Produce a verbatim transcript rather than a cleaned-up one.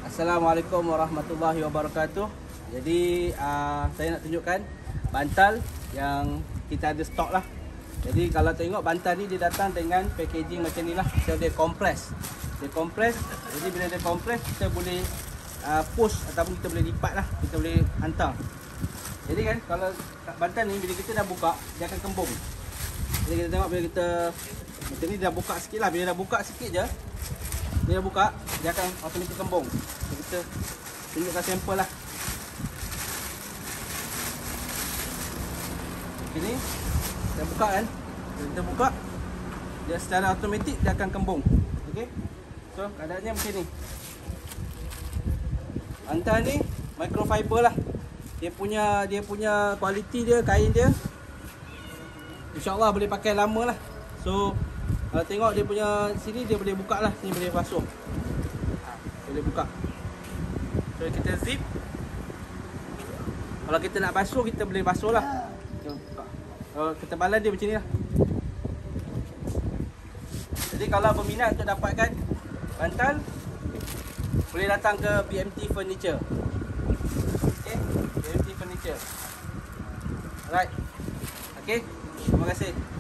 Assalamualaikum warahmatullahi wabarakatuh. Jadi uh, saya nak tunjukkan bantal yang kita ada stok lah. Jadi kalau tengok bantal ni dia datang dengan packaging macam ni lah. So dia kompres. Dia kompres. Jadi bila dia kompres kita boleh uh, push ataupun kita boleh lipat lah. Kita boleh hantar. Jadi kan kalau bantal ni bila kita dah buka dia akan kembung. Jadi kita tengok bila kita macam ni dah buka sikit lah. Bila dah buka sikit je, dia dah buka, dia akan automatik kembung. Jadi kita tunjukkan sampel lah. Ini dah buka kan. Bila kita buka, dia secara automatik dia akan kembung. Okey. So keadaannya macam ni. Bantal ni microfiber lah. Dia punya dia punya kualiti dia, kain dia, InsyaAllah boleh pakai lama lah. So kalau tengok dia punya sini dia boleh buka lah. Sini boleh basuh ha, boleh buka. So kita zip. Kalau kita nak basuh kita boleh basuh lah. Kita buka. Kalau ketebalan dia macam ni lah. Jadi kalau berminat untuk dapatkan bantal, boleh datang ke B M T Furniture. Okay, B M T Furniture. Alright. Okay, terima kasih.